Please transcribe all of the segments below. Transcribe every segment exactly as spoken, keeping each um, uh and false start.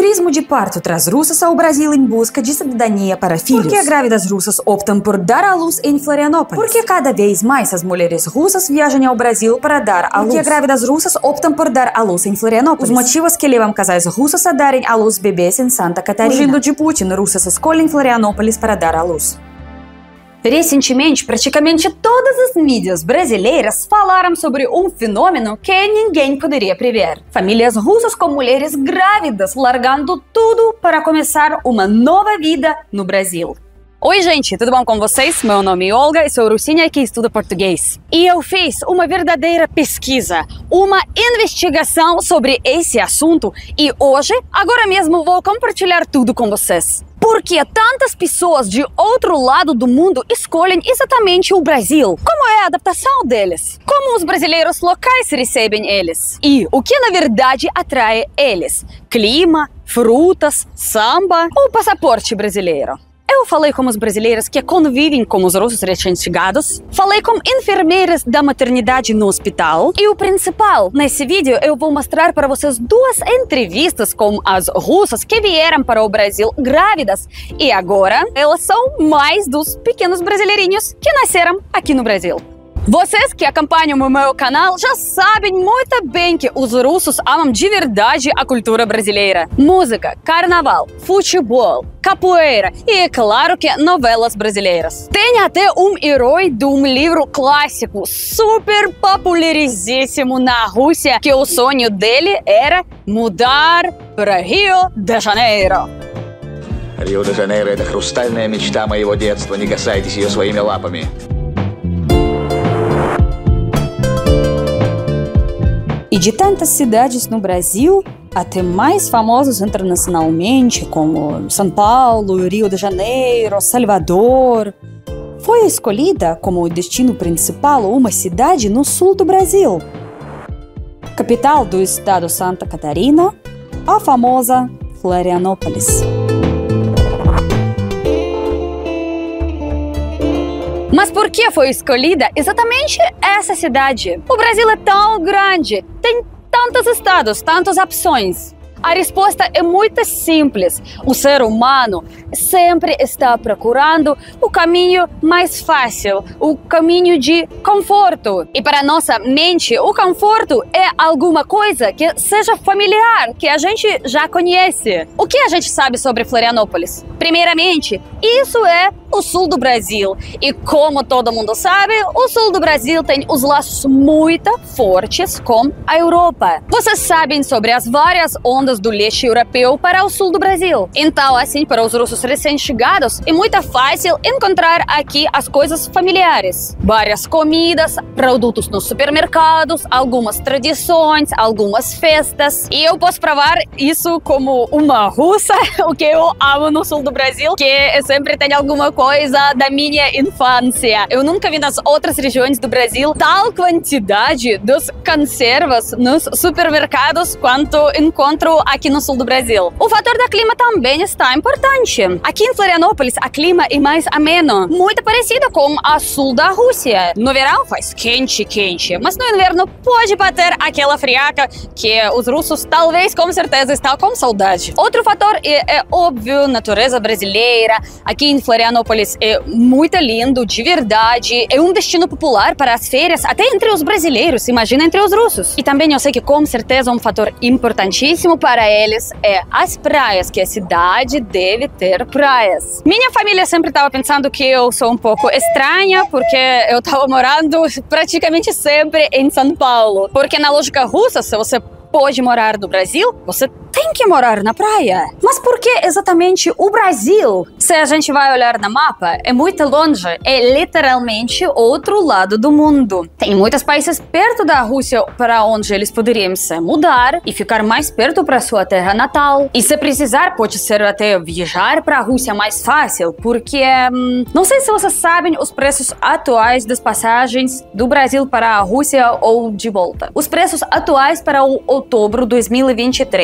Turismo de parto traz russas ao Brasil em busca de cidadania para filhos. Por que grávidas russas optam por dar à luz em Florianópolis? Por que cada vez mais as mulheres russas viajam ao Brasil para dar à luz? Por que grávidas russas optam por dar à luz em Florianópolis? Os motivos que levam casais russos a darem à luz bebês em Santa Catarina. Fugindo de Putin, russas escolhem Florianópolis para dar à luz. Recentemente, praticamente todas as mídias brasileiras falaram sobre um fenômeno que ninguém poderia prever. Famílias russas com mulheres grávidas largando tudo para começar uma nova vida no Brasil. Oi gente, tudo bom com vocês? Meu nome é Olga e sou russinha que estuda português. E eu fiz uma verdadeira pesquisa, uma investigação sobre esse assunto e hoje, agora mesmo, vou compartilhar tudo com vocês. Por que tantas pessoas de outro lado do mundo escolhem exatamente o Brasil? Como é a adaptação deles? Como os brasileiros locais recebem eles? E o que na verdade atrai eles? Clima, frutas, samba ou passaporte brasileiro? Eu falei com os brasileiros que convivem com os russos recém-chegados, falei com enfermeiras da maternidade no hospital e o principal, nesse vídeo eu vou mostrar para vocês duas entrevistas com as russas que vieram para o Brasil grávidas e agora elas são mães dos pequenos brasileirinhos que nasceram aqui no Brasil. Vocês que acompanham o meu canal já sabem muito bem que os russos amam de verdade a cultura brasileira. Música, carnaval, futebol, capoeira e, é claro, que novelas brasileiras. Tem até um herói de um livro clássico super popularizíssimo na Rússia que o sonho dele era mudar para Rio de Janeiro. Рио де Жанейро – это хрустальная мечта моего детства. Не касайтесь ее своими лапами. E de tantas cidades no Brasil, até mais famosos internacionalmente, como São Paulo, Rio de Janeiro, Salvador, foi escolhida como destino principal uma cidade no sul do Brasil. Capital do estado Santa Catarina, a famosa Florianópolis. Mas por que foi escolhida exatamente essa cidade? O Brasil é tão grande, tem tantos estados, tantas opções. A resposta é muito simples. O ser humano sempre está procurando o caminho mais fácil, o caminho de conforto. E para nossa mente, o conforto é alguma coisa que seja familiar, que a gente já conhece. O que a gente sabe sobre Florianópolis? Primeiramente, isso é o sul do Brasil. E como todo mundo sabe, o sul do Brasil tem os laços muito fortes com a Europa. Vocês sabem sobre as várias ondas do leste europeu para o sul do Brasil. Então, assim, para os russos recém-chegados, é muito fácil encontrar aqui as coisas familiares. Várias comidas, produtos nos supermercados, algumas tradições, algumas festas. E eu posso provar isso como uma russa, o que eu amo no sul do Brasil, que sempre tem alguma coisa da minha infância. Eu nunca vi nas outras regiões do Brasil tal quantidade dos conservas nos supermercados quanto encontro aqui no sul do Brasil. O fator da clima também está importante. Aqui em Florianópolis, a clima é mais ameno, muito parecido com a sul da Rússia. No verão faz quente, quente, mas no inverno pode bater aquela friaca que os russos talvez, com certeza, estão com saudade. Outro fator é, é óbvio, natureza brasileira. Aqui em Florianópolis é muito lindo, de verdade. É um destino popular para as férias, até entre os brasileiros, imagina entre os russos. E também eu sei que com certeza um fator importantíssimo para eles é as praias, que a cidade deve ter praias. Minha família sempre estava pensando que eu sou um pouco estranha, porque eu estava morando praticamente sempre em São Paulo. Porque na lógica russa, se você pode morar no Brasil, você tem que morar na praia. Mas por que exatamente o Brasil? Se a gente vai olhar no mapa, é muito longe. É literalmente outro lado do mundo. Tem muitos países perto da Rússia para onde eles poderiam se mudar e ficar mais perto para sua terra natal. E se precisar, pode ser até viajar para a Rússia mais fácil, porque hum, não sei se vocês sabem os preços atuais das passagens do Brasil para a Rússia ou de volta. Os preços atuais para o outubro de dois mil e vinte e três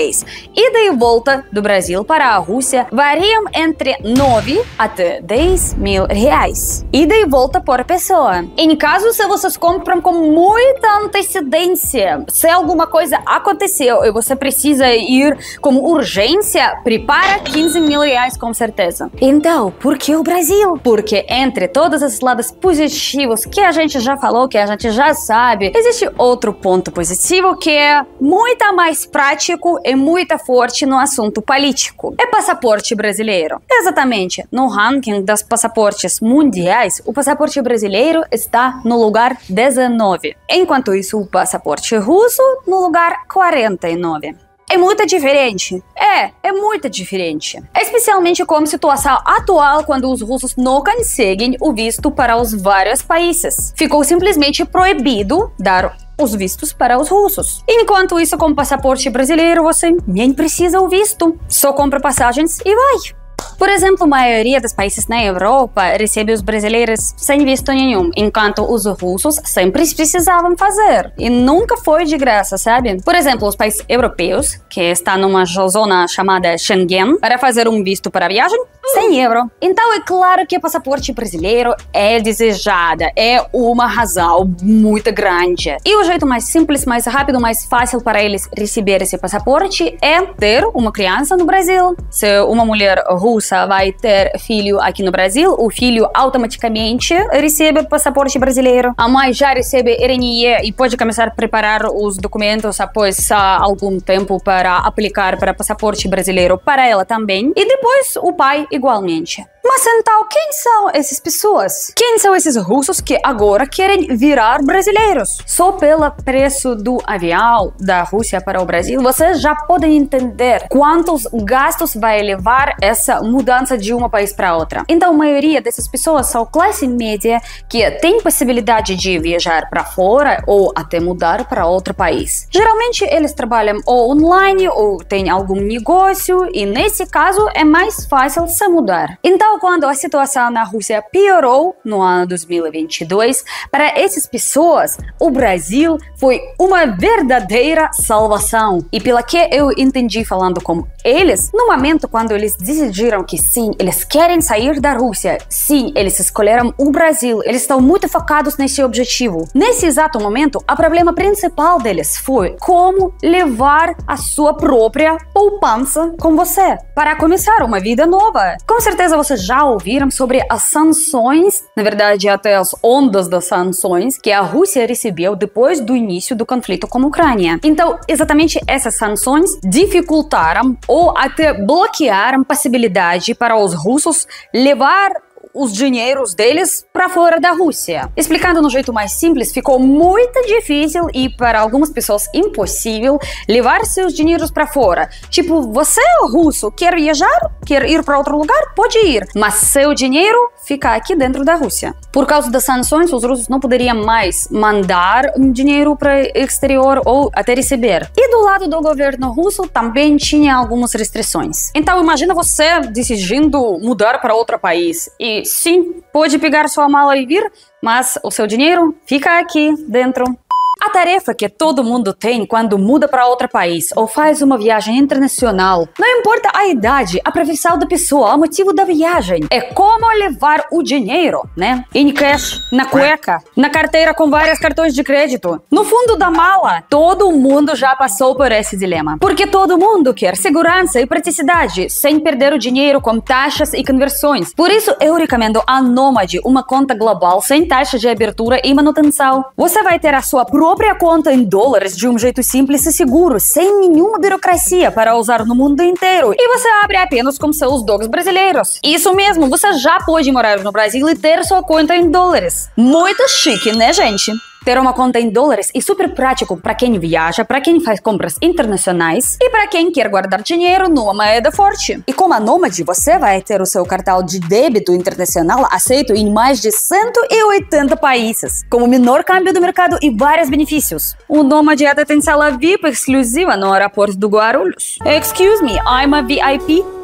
ida e volta do Brasil para a Rússia variam entre nove até dez mil reais. Ida e volta por pessoa. Em caso se vocês compram com muita antecedência, se alguma coisa aconteceu e você precisa ir com urgência, prepara quinze mil reais com certeza. Então, por que o Brasil? Porque entre todos esses lados positivos que a gente já falou, que a gente já sabe, existe outro ponto positivo que é muito mais prático e muito forte no assunto político. É passaporte brasileiro. Exatamente. No ranking das passaportes mundiais, o passaporte brasileiro está no lugar dezenove. Enquanto isso, o passaporte russo no lugar quarenta e nove. É muito diferente. É, é muito diferente. Especialmente com a situação atual, quando os russos não conseguem o visto para os vários países. Ficou simplesmente proibido dar os vistos para os russos. Enquanto isso, com o passaporte brasileiro, você nem precisa o visto. Só compra passagens e vai. Por exemplo, a maioria dos países na Europa recebe os brasileiros sem visto nenhum, enquanto os russos sempre precisavam fazer. E nunca foi de graça, sabe? Por exemplo, os países europeus, que estão numa zona chamada Schengen, para fazer um visto para viagem, cem euros. Então é claro que o passaporte brasileiro é desejado, é uma razão muito grande. E o jeito mais simples, mais rápido, mais fácil para eles receber esse passaporte é ter uma criança no Brasil. Se uma mulher russa vai ter filho aqui no Brasil, o filho automaticamente recebe passaporte brasileiro. A mãe já recebe R N E e pode começar a preparar os documentos após algum tempo para aplicar para passaporte brasileiro para ela também. E depois o pai igualmente. Mas então, quem são essas pessoas? Quem são esses russos que agora querem virar brasileiros? Só pelo preço do avião da Rússia para o Brasil, vocês já podem entender quantos gastos vai levar essa mudança de um país para outra. Então, a maioria dessas pessoas são classe média que tem possibilidade de viajar para fora ou até mudar para outro país. Geralmente, eles trabalham ou online ou têm algum negócio e, nesse caso, é mais fácil se mudar. Então, quando a situação na Rússia piorou no ano dois mil e vinte e dois, para essas pessoas, o Brasil foi uma verdadeira salvação. E pela que eu entendi falando com eles, no momento quando eles decidiram que sim, eles querem sair da Rússia, sim, eles escolheram o Brasil, eles estão muito focados nesse objetivo. Nesse exato momento, o problema principal deles foi como levar a sua própria poupança com você para começar uma vida nova. Com certeza vocês já ouviram sobre as sanções, na verdade até as ondas das sanções que a Rússia recebeu depois do início do conflito com a Ucrânia. Então, exatamente essas sanções dificultaram ou até bloquearam a possibilidade para os russos levar os dinheiros deles para fora da Rússia. Explicando no jeito mais simples, ficou muito difícil e para algumas pessoas impossível levar seus dinheiros para fora. Tipo, você é russo, quer viajar, quer ir para outro lugar, pode ir, mas seu dinheiro fica aqui dentro da Rússia. Por causa das sanções, os russos não poderiam mais mandar dinheiro para o exterior ou até receber. E do lado do governo russo também tinha algumas restrições. Então imagina você decidindo mudar para outro país e sim, pode pegar sua mala e vir, mas o seu dinheiro fica aqui dentro. A tarefa que todo mundo tem quando muda para outro país ou faz uma viagem internacional, não importa a idade, a profissão da pessoa, o motivo da viagem, é como levar o dinheiro, né? Em cash, na cueca, na carteira com vários cartões de crédito, no fundo da mala. Todo mundo já passou por esse dilema. Porque todo mundo quer segurança e praticidade, sem perder o dinheiro com taxas e conversões. Por isso, eu recomendo a Nomad, uma conta global sem taxa de abertura e manutenção. Você vai ter a sua própria própria conta em dólares de um jeito simples e seguro, sem nenhuma burocracia para usar no mundo inteiro. E você abre apenas com seus dogs brasileiros. Isso mesmo, você já pode morar no Brasil e ter sua conta em dólares. Muito chique, né, gente? Ter uma conta em dólares é super prático para quem viaja, para quem faz compras internacionais e para quem quer guardar dinheiro numa moeda forte. E com a Nomad, você vai ter o seu cartão de débito internacional aceito em mais de cento e oitenta países, com o menor câmbio do mercado e vários benefícios. O Nomad até tem sala V I P exclusiva no aeroporto do Guarulhos. Excuse me, I'm a V I P.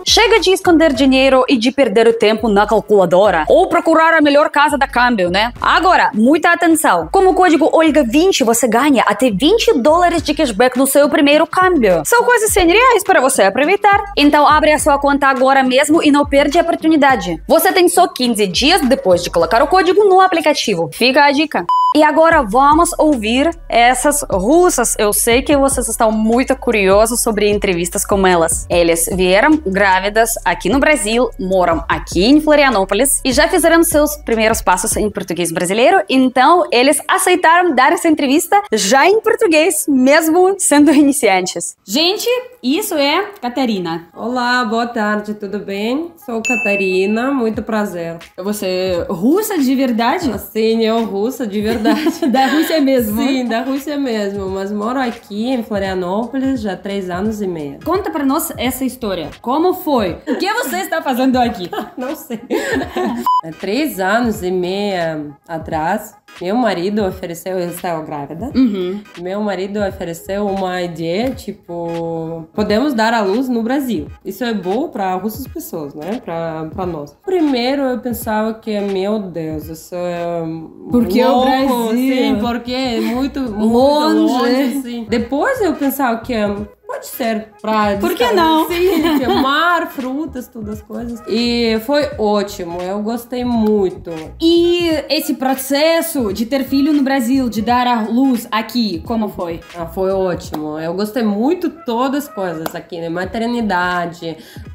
Chega de esconder dinheiro e de perder o tempo na calculadora ou procurar a melhor casa da câmbio, né? Agora, muita atenção. Com o código Olga vinte, você ganha até vinte dólares de cashback no seu primeiro câmbio. São quase cem reais para você aproveitar. Então abre a sua conta agora mesmo e não perde a oportunidade. Você tem só quinze dias depois de colocar o código no aplicativo. Fica a dica. E agora vamos ouvir essas russas. Eu sei que vocês estão muito curiosos sobre entrevistas com elas. Elas vieram grávidas aqui no Brasil, moram aqui em Florianópolis e já fizeram seus primeiros passos em português brasileiro. Então, eles aceitaram dar essa entrevista já em português, mesmo sendo iniciantes. Gente, isso é Catarina. Olá, boa tarde, tudo bem? Sou Catarina, muito prazer. Você é russa de verdade? Sim, eu russa de verdade. Da Rússia mesmo? Sim, da Rússia mesmo, mas moro aqui em Florianópolis já há três anos e meio. Conta pra nós essa história. Como foi? O que você está fazendo aqui? Não sei. Há três anos e meio atrás, meu marido ofereceu, eu estava grávida, uhum. Meu marido ofereceu uma ideia, tipo, podemos dar à luz no Brasil. Isso é bom para muitas pessoas, né? Para para nós. Primeiro eu pensava que, meu Deus, isso é porque louco, o Brasil, sim, porque é muito, muito longe, longe sim. Depois eu pensava que pode ser pra... Por que não? Sim, mar, frutas, todas as coisas. E foi ótimo, eu gostei muito. E esse processo de ter filho no Brasil, de dar à luz aqui, como foi? Ah, foi ótimo, eu gostei muito de todas as coisas aqui, né? Maternidade,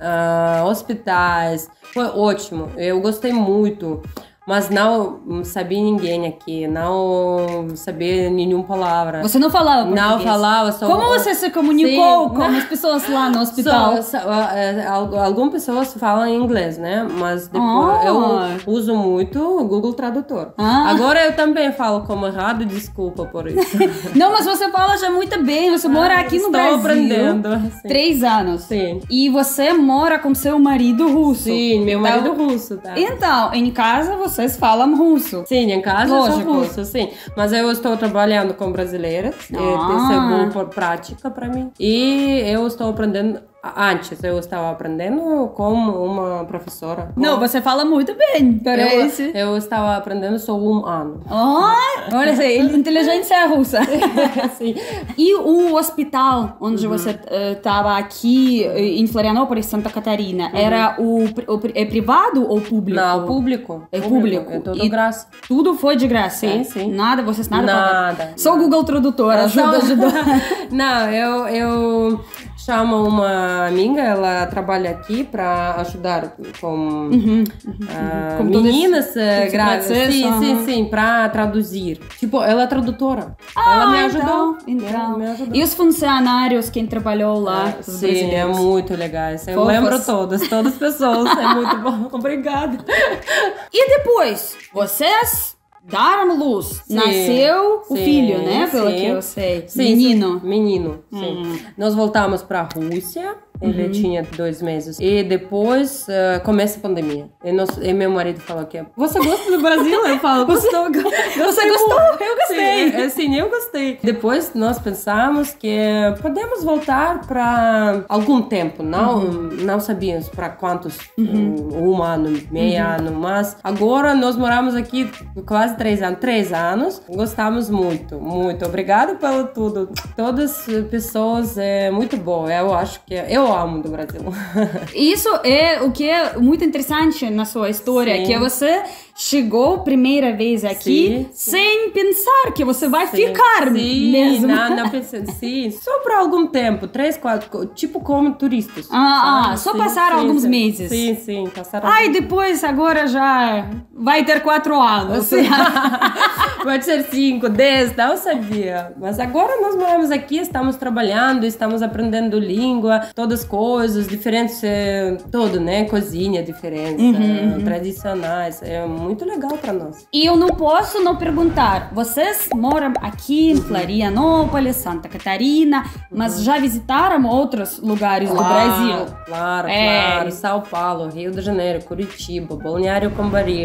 uh, hospitais, foi ótimo, eu gostei muito. Mas não sabia ninguém aqui, não sabia nenhuma palavra. Você não falava português? Não falava. Só... Como você se comunicou Sim, com as pessoas lá no hospital? Só, só, uh, algumas pessoas falam inglês, né? Mas depois oh. eu uso muito o Google Tradutor. Ah. Agora eu também falo como errado, desculpa por isso. Não, mas você fala já muito bem. Você mora ah, aqui no estou Brasil. aprendendo. Sim. Três anos. Sim. E você mora com seu marido russo. Sim, meu marido então, russo, tá? Então, em casa vocês falam russo. Sim, em casa Lógico. eu sou russo, sim. Mas eu estou trabalhando com brasileiras. Ah. Isso é bom por prática para mim. E eu estou aprendendo... Antes eu estava aprendendo com uma professora. Não, você fala muito bem, parece. Eu, eu estava aprendendo só um ano. Oh, olha aí, inteligência russa. Sim. E o hospital onde uhum. você estava uh, aqui em Florianópolis, Santa Catarina, uhum. era o, o é privado ou público? Não, público. É público. É tudo de graça. Tudo foi de graça? Sim, sim. Nada, vocês nada? Nada. Só o Google Tradutor ajuda, ajuda. Não, eu... eu... chama uma amiga, ela trabalha aqui para ajudar com uhum, uhum, uh, com meninas grávidas. Sim, uhum. sim, sim, para traduzir. Tipo, ela é tradutora. Ah, ela me ajudou. Então, então. Me ajudou. E os funcionários, quem trabalhou lá? É, sim, é muito legais. Eu Fofos. lembro todos, todas as pessoas. É muito bom. Obrigada. E depois, vocês... Daram luz. Sim, Nasceu o sim, filho, né? Pelo sim. que eu sei. Sim, menino. Sim. Menino, sim. Hum. Nós voltamos para a Rússia. Ele uhum. tinha dois meses. E depois uh, começa a pandemia. E, nós, e meu marido falou que... Você gosta do Brasil? Eu falo, gostou. Você gostou? Eu gostei. Sim, sim, eu gostei. Depois nós pensamos que podemos voltar para algum tempo. Não, uhum. não sabíamos para quantos. Uhum. Um, um ano, meio uhum. ano. Mas agora nós moramos aqui quase três anos. Três anos. Gostamos muito, muito. Obrigada pelo tudo. Todas as pessoas, é muito bom. Eu acho que... Eu amo do Brasil. Isso é o que é muito interessante na sua história, sim. que você chegou primeira vez aqui sim, sem sim. pensar que você vai sim, ficar sim, mesmo. Não, não pensei, sim, só por algum tempo, três, quatro, tipo como turistas. Ah, ah só sim, passar sim, alguns sim, meses. Sim, sim, passaram. Ai, depois agora já vai ter quatro anos. Pode ser cinco, dez, não sabia. Mas agora nós moramos aqui, estamos trabalhando, estamos aprendendo língua, todas as coisas diferentes, é, tudo, né? Cozinha diferente, uhum, uhum. tradicionais, é muito legal para nós. E eu não posso não perguntar, vocês moram aqui em Florianópolis, Santa Catarina, mas uhum. já visitaram outros lugares claro, do Brasil? Claro, é. claro. São Paulo, Rio de Janeiro, Curitiba, Balneário Camboriú,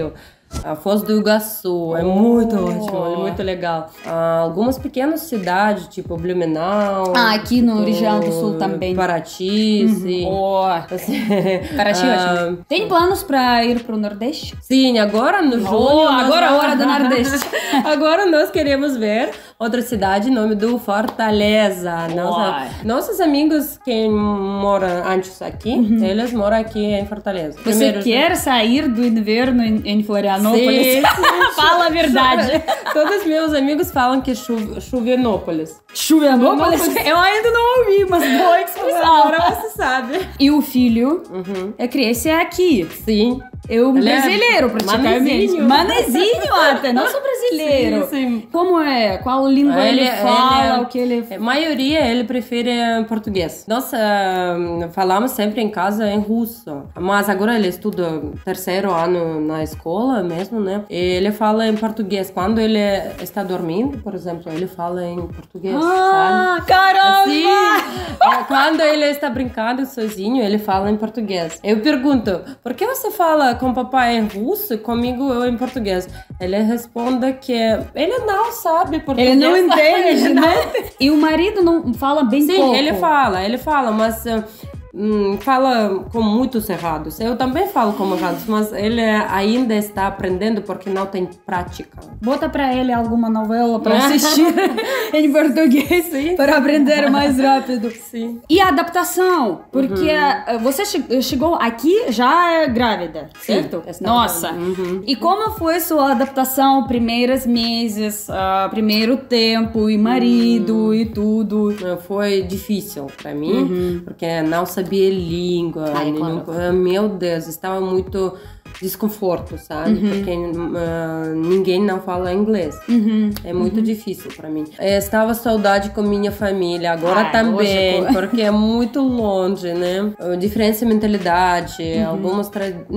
A Foz do Iguaçu, é muito ótimo, é muito legal. Ah, algumas pequenas cidades, tipo Blumenau. Ah, aqui no tipo, região do sul também. Paraty, uhum. sim. Oh. Assim, Paraty, ah, ótimo. Tem planos pra ir pro Nordeste? Sim, agora no junho. Oh, agora é a hora do Nordeste. Agora nós queremos ver outra cidade, nome do Fortaleza. Nossa, nossos amigos que moram antes aqui, uhum. eles moram aqui em Fortaleza. Você Primeiro, quer sair do inverno em, em Florianópolis? Sim, sim. Fala a verdade. Todos meus amigos falam que é chu Chuvenópolis. Chuvenópolis? Eu ainda não ouvi, mas boa expressão. Agora você sabe. E o filho uhum. é crescer aqui. Sim. Eu brasileiro, praticamente. Manezinho. Manezinho até, não sou brasileiro. Sim, sim. Como é? Qual língua ele, ele fala? Ele, o que ele... A maioria, ele prefere português. Nós uh, falamos sempre em casa em russo. Mas agora ele estuda terceiro ano na escola mesmo, né? E ele fala em português. Quando ele está dormindo, por exemplo, ele fala em português, ah, sabe? Caramba! Assim, quando ele está brincando sozinho, ele fala em português. Eu pergunto, por que você fala com o papai em russo e comigo eu em português? Ele responde que ele não sabe português. Ele não entende, né? E o marido não fala bem Sim, pouco. Sim, ele fala, ele fala, mas... Hum, fala com muitos errados. Eu também falo com errados, mas ele ainda está aprendendo porque não tem prática. Bota pra ele alguma novela pra assistir em português, sim, para aprender mais rápido. Sim. E a adaptação, porque uhum. você che chegou aqui já grávida, certo? Sim, nossa. Uhum. E como foi sua adaptação, primeiros meses, uh, primeiro tempo, e marido uhum. e tudo? Foi difícil pra mim, uhum. porque não sabia língua, Ai, nenhum, claro. Meu Deus, estava muito desconforto, sabe? Uhum. Porque uh, ninguém não fala inglês. Uhum. É muito uhum. difícil para mim. Eu estava saudade com minha família, agora Ai, também, lógico. Porque é muito longe, né? Diferença de mentalidade, uhum. algumas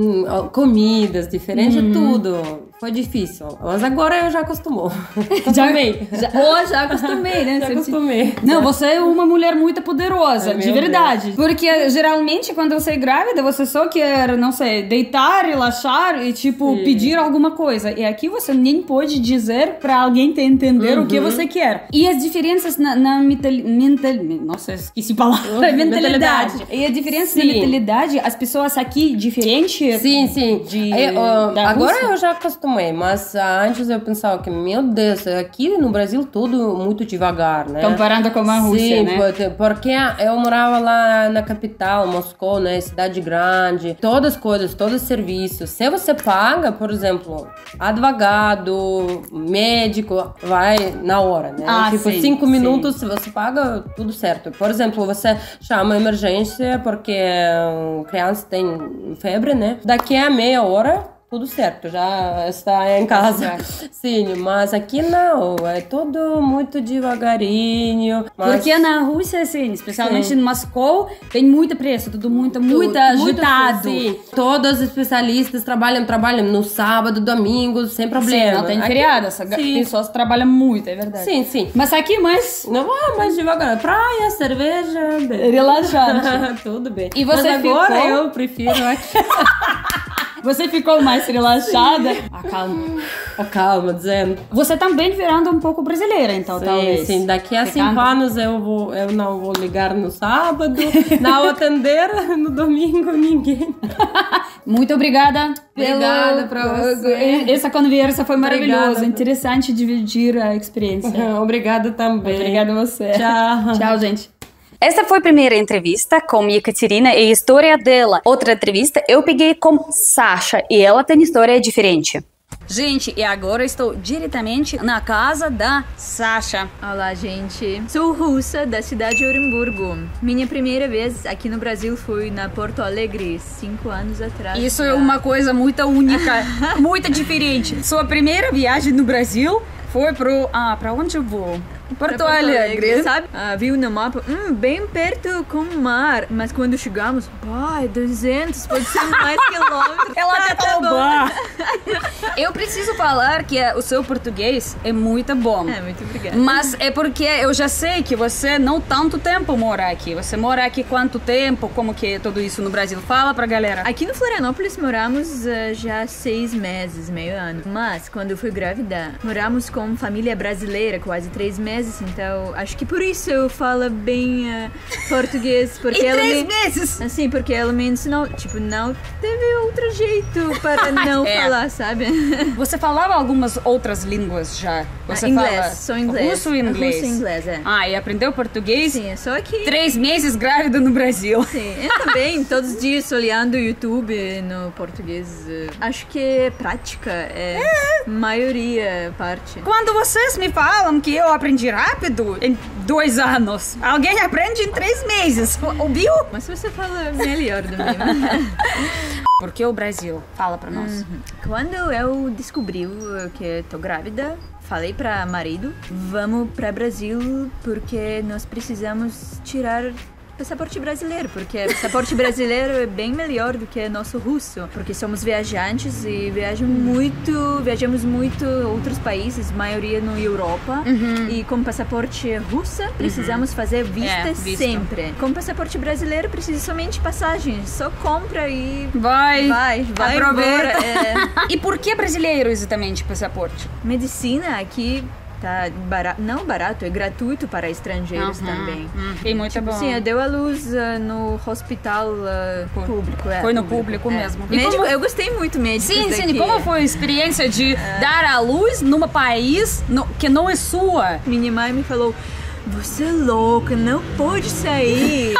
comidas diferentes, uhum. tudo. Foi difícil, mas agora eu já acostumou. Acostumei. Já, oh, já acostumei, né? Já acostumei. Não, você é uma mulher muito poderosa, é, de verdade. Deus. Porque geralmente quando você é grávida, você só quer, não sei, deitar, relaxar e tipo Sim. pedir alguma coisa. E aqui você nem pode dizer pra alguém te entender uhum. o que você quer. E as diferenças na, na mental, mental, nossa, esqueci a palavra. Uhum. mentalidade. mentalidade. E a diferença sim. na mentalidade, as pessoas aqui diferente. Sim, sim. De, eu, uh, agora Rússia. Eu já acostumei. Mas antes eu pensava que, meu Deus, aqui no Brasil tudo muito devagar, né? Comparando com a Rússia, Sim, né? Porque eu morava lá na capital, Moscou, né? Cidade grande. Todas as coisas, todos os serviços. Se você paga, por exemplo, advogado, médico, vai na hora, né? Ah, tipo, sim, cinco sim. minutos, se você paga, tudo certo. Por exemplo, você chama emergência porque a criança tem febre, né? Daqui a meia hora, tudo certo, já está em casa. Sim, mas aqui não, é tudo muito devagarinho. Mas... Porque na Rússia, assim, especialmente sim. em Moscou, tem muito preço, tudo muito, muito agitado. Sim, todos os especialistas trabalham, trabalham no sábado, domingo, sem problema. Sim, não tem feriado, as pessoas trabalham muito, é verdade. Sim, sim. Mas aqui mais... Não, é mais devagar. Praia, cerveja... Relaxante. Tudo bem. E você mas agora ficou... eu prefiro aqui... Você ficou mais relaxada? Ah, calma. Ah, calma, dizendo. Você também virando um pouco brasileira, então, sim, talvez. Sim, daqui a Ficando... cinco anos eu, vou, eu não vou ligar no sábado, não atender no domingo ninguém. Muito obrigada. Obrigada pra você. Essa conversa foi maravilhosa. Obrigada. Interessante dividir a experiência. Obrigada também. Obrigada a você. Tchau. Tchau, gente. Essa foi a primeira entrevista com Ekaterina e a história dela. Outra entrevista eu peguei com Sasha e ela tem história diferente. Gente, e agora estou diretamente na casa da Sasha. Olá, gente. Sou russa, da cidade de Orenburgo. Minha primeira vez aqui no Brasil foi na Porto Alegre, cinco anos atrás. Isso é uma coisa muito única, muito diferente. Sua primeira viagem no Brasil foi pro... Ah, pra onde eu vou? Porto Alegre. Sabe? Ah, viu no mapa, hum, bem perto com o mar. Mas quando chegamos, pá, duzentos, pode ser mais quilômetros. Ela tá, até tá falou, bom. bah. Eu preciso falar que o seu português é muito bom. É, muito obrigada. Mas é porque eu já sei que você não tanto tempo mora aqui. Você mora aqui quanto tempo? Como que é tudo isso no Brasil? Fala pra galera. Aqui no Florianópolis moramos uh, já seis meses, meio ano. Mas quando eu fui grávida, moramos com família brasileira quase três meses. Então acho que por isso eu falo bem uh, português. Porque Em ela três me... meses? Assim, porque ela me ensinou. Tipo, não teve outro jeito para não É. falar, sabe? Você falava algumas outras línguas já? Você Ah, inglês, fala só inglês. russo e inglês? Russo e inglês, é. Ah, e aprendeu português? Sim, é só que... Três meses grávida no Brasil. Sim, eu também, todos os dias olhando o YouTube no português. eh, Acho que é prática, é, maioria parte. Quando vocês me falam que eu aprendi rápido, em dois anos, alguém aprende em três meses, ouviu? Mas você fala melhor do mesmo. Por que o Brasil? Fala pra nós. Quando eu descobri que tô grávida, falei pra marido, vamos pra Brasil porque nós precisamos tirar passaporte brasileiro, porque passaporte brasileiro é bem melhor do que nosso russo, porque somos viajantes e viajam muito, viajamos muito outros países, maioria na Europa, e com passaporte russo precisamos fazer vista, É, vista. sempre. Com passaporte brasileiro precisa somente passagem, só compra e Vai, vai, vai aproveita. embora. É. E por que brasileiro exatamente passaporte? Medicina aqui tá barato, não barato, é gratuito para estrangeiros Uhum, também. uhum. E muito bom. Sim, eu deu a luz uh, no hospital uh, público. É, Foi no público mesmo. E Médico, como- eu gostei muito médico. Sim, sim. Como foi a experiência de dar à luz num país no- que não é sua? Minha mãe me falou, você é louca, não pode sair.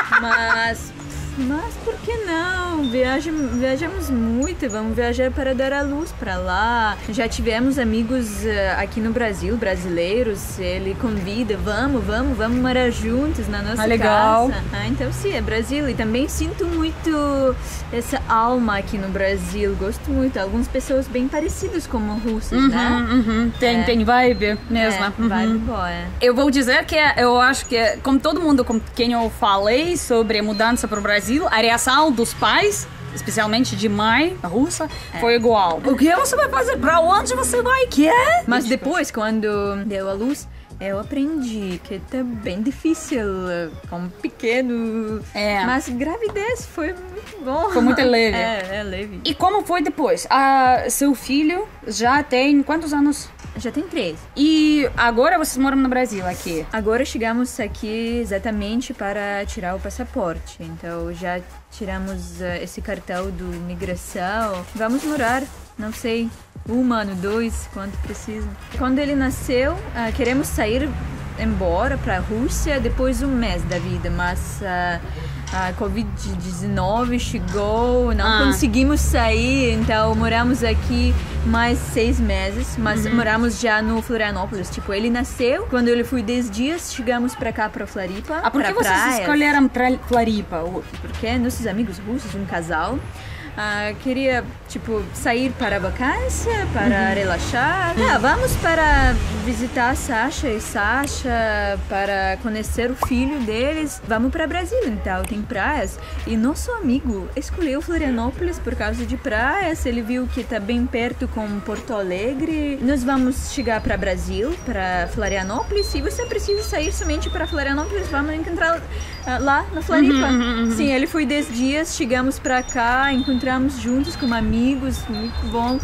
Mas, mas por que não? Viajam, viajamos muito, vamos viajar para dar a luz para lá. Já tivemos amigos uh, aqui no Brasil, brasileiros, ele convida, vamos, vamos, vamos morar juntos na nossa Ah, legal. casa. Ah, então sim, é Brasil. E também sinto muito essa alma aqui no Brasil, gosto muito. Algumas pessoas bem parecidas como russos, né? Uhum, tem, É. tem vibe mesmo. É, Uhum. vibe boa, é. Eu vou dizer que eu acho que, como todo mundo com quem eu falei sobre a mudança para o Brasil, a reação dos pais, especialmente de mãe russa, foi igual. O que você vai fazer? Pra onde você vai? Que é? Mas depois, quando deu a luz, eu aprendi que tá bem difícil, como pequeno. É. Mas gravidez foi muito bom. Foi muito leve. É, é leve. E como foi depois? Ah, seu filho já tem quantos anos? Já tem três. E agora vocês moram no Brasil, aqui? Agora chegamos aqui exatamente para tirar o passaporte. Então já tiramos uh, esse cartão do migração. Vamos morar, não sei, um ano, dois, quanto precisa. Quando ele nasceu, uh, queremos sair embora para a Rússia depois de um mês da vida, mas uh, a covid dezenove chegou, não Ah. conseguimos sair, então moramos aqui mais seis meses, mas moramos já no Florianópolis. Tipo, ele nasceu, quando ele foi dez dias, chegamos pra cá, pra Floripa, Ah, por pra que vocês praias. escolheram pra Floripa? O- Porque nossos amigos russos, um casal, ah, queria, tipo, sair para a vacância, para relaxar. Ah, vamos para visitar Sasha e Sasha, para conhecer o filho deles. Vamos para Brasil, então, tem praias. E nosso amigo escolheu Florianópolis por causa de praias. Ele viu que está bem perto com Porto Alegre. Nós vamos chegar para Brasil, para Florianópolis. E você precisa sair somente para Florianópolis, vamos encontrar ah, lá na Floripa. Sim, ele foi dez dias, chegamos para cá, encontramos juntos como amigos, muito bom.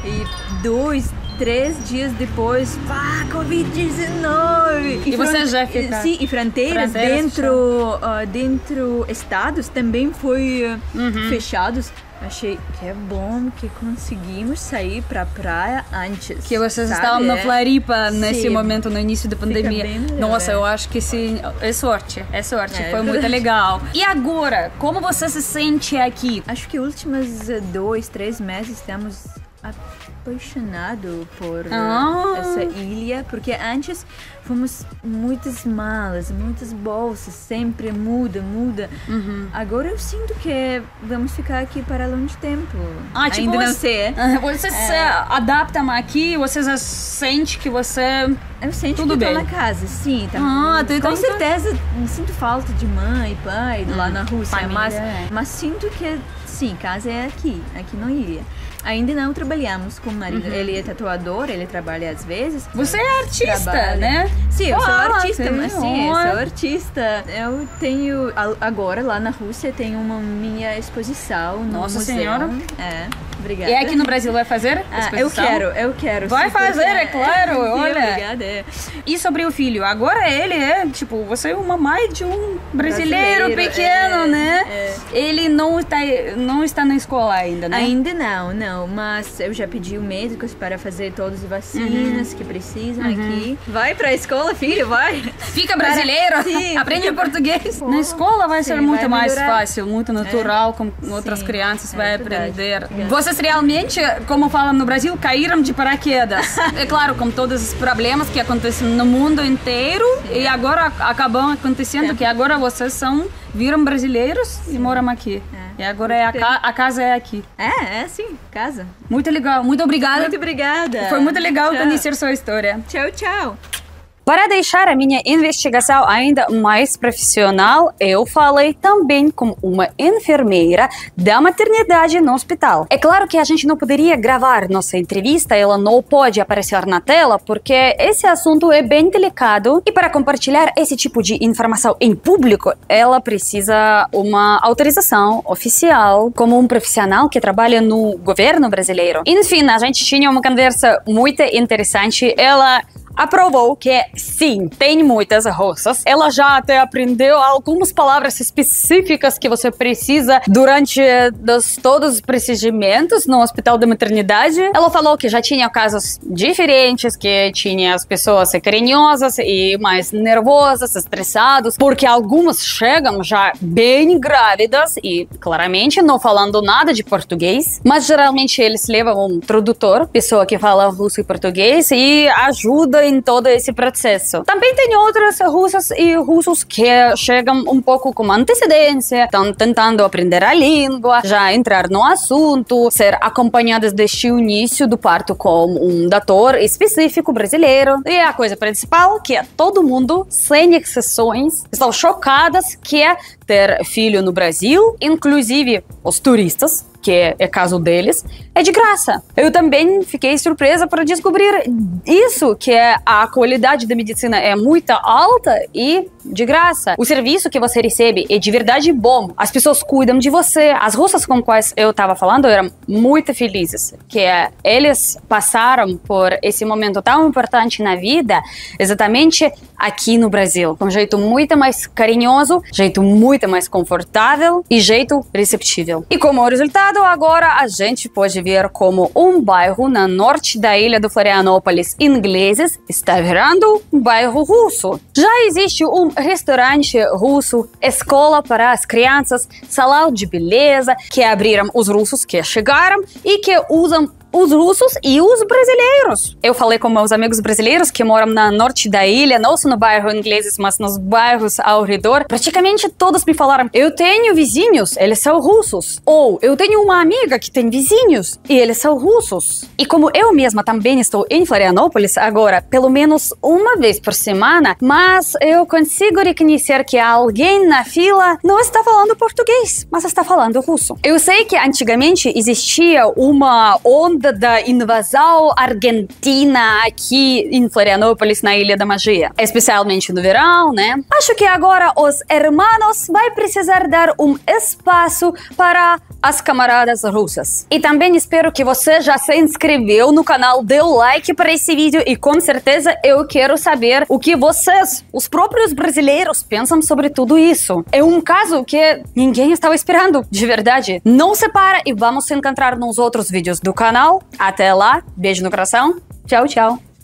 E dois, três dias depois, pá, covid dezenove! E você fron- já fica- Sim, e fronteiras, Fronteiras dentro, ah, dentro estados também foi ah, Uhum. fechados. Achei que é bom que conseguimos sair pra praia antes. Que vocês sabe? estavam na É. Floripa nesse Sim. momento, no início da pandemia. bem melhor, Nossa, é. eu acho que sim. É sorte, é sorte. É, Foi é muito verdade. legal. E agora, como você se sente aqui? Acho que últimos eh, dois, três meses estamos apaixonado por Ah. essa ilha, porque antes fomos muitas malas, muitas bolsas, sempre muda, muda. Uhum. Agora eu sinto que vamos ficar aqui para longo tempo. Ah, tipo, Ainda não você- sei. Ah, Você se adapta aqui, você já sente que você... Eu sinto Tudo que eu tô bem. na casa, sim. Tá, Ah, tu com então tá- certeza sinto falta de mãe e pai lá na Rússia, família, mas, é. mas sinto que sim, casa é aqui, aqui na ilha. Ainda não trabalhamos com o marido. Ele é tatuador, ele trabalha às vezes. Você é artista, Trabalha. né? Sim, eu sou Ah, artista, sim, mas sim, eu olha. sou artista. Eu tenho, a- agora lá na Rússia, tenho uma minha exposição no Nossa museu. Senhora. É, obrigada. E aqui no Brasil vai fazer Ah, eu exposição? quero, eu quero. Vai super- fazer, é claro, Sim, olha. Obrigada. é. E sobre o filho? Agora ele é, tipo, você é uma mãe de um brasileiro, Brasileiro, pequeno, é, né? é. Ele não está, não está na escola ainda, né? Ainda não, não, mas eu já pedi o médicos para fazer todas as vacinas Uhum. que precisam aqui. Vai pra escola, filho, vai. Fica brasileiro, Sim, aprende fica- português. Pô, Na escola vai ser sim, muito vai mais melhorar. fácil, muito natural, com outras Sim, crianças é vai verdade. aprender. Verdade. Vocês realmente, como falam no Brasil, caíram de paraquedas. É claro, com todos os problemas que acontecem no mundo inteiro e agora acabam acontecendo, que agora vocês são, viram brasileiros e moram aqui. É. E agora é a, ca- a casa é aqui. É, é sim, casa. Muito legal, muito obrigada. Muito obrigada. Foi muito legal Tchau. conhecer sua história. Tchau, tchau. Para deixar a minha investigação ainda mais profissional, eu falei também com uma enfermeira da maternidade no hospital. É claro que a gente não poderia gravar nossa entrevista, ela não pode aparecer na tela, porque esse assunto é bem delicado e para compartilhar esse tipo de informação em público, ela precisa uma autorização oficial, como um profissional que trabalha no governo brasileiro. Enfim, a gente tinha uma conversa muito interessante. Ela aprovou que sim, tem muitas russas. Ela já até aprendeu algumas palavras específicas que você precisa durante dos, todos os procedimentos no hospital de maternidade. Ela falou que já tinha casos diferentes, que tinha as pessoas carinhosas e mais nervosas, estressadas, porque algumas chegam já bem grávidas e claramente não falando nada de português, mas geralmente eles levam um tradutor, pessoa que fala russo e português e ajuda em todo esse processo. Também tem outras russas e russos que chegam um pouco com antecedência, estão tentando aprender a língua, já entrar no assunto, ser acompanhadas desde o início do parto com um doutor específico brasileiro. E a coisa principal, que é todo mundo, sem exceções, estão chocadas que é ter filho no Brasil, inclusive os turistas, que é caso deles, é de graça. Eu também fiquei surpresa para descobrir isso, que é a qualidade da medicina é muito alta e de graça. O serviço que você recebe é de verdade bom. As pessoas cuidam de você. As russas com quais eu estava falando eram muito felizes, que é, eles passaram por esse momento tão importante na vida, exatamente aqui no Brasil, com um jeito muito mais carinhoso, jeito muito mais confortável e jeito receptível. E como resultado, agora a gente pode ver como um bairro na norte da ilha do Florianópolis, ingleses, está virando um bairro russo. Já existe um restaurante russo, escola para as crianças, salão de beleza, que abriram os russos que chegaram e que usam os russos e os brasileiros. Eu falei com meus amigos brasileiros que moram na norte da ilha, não só no bairro ingleses, mas nos bairros ao redor. Praticamente todos me falaram, eu tenho vizinhos, eles são russos. Ou, eu tenho uma amiga que tem vizinhos e eles são russos. E como eu mesma também estou em Florianópolis agora, pelo menos uma vez por semana, mas eu consigo reconhecer que alguém na fila não está falando português, mas está falando russo. Eu sei que antigamente existia uma onda da invasão argentina aqui em Florianópolis, na Ilha da Magia. Especialmente no verão, né? Acho que agora os hermanos vai precisar dar um espaço para as camaradas russas. E também espero que você já se inscreveu no canal, deu like para esse vídeo e com certeza eu quero saber o que vocês, os próprios brasileiros, pensam sobre tudo isso. É um caso que ninguém estava esperando, de verdade. Não se para e vamos se encontrar nos outros vídeos do canal. Até lá, beijo no coração, tchau, tchau.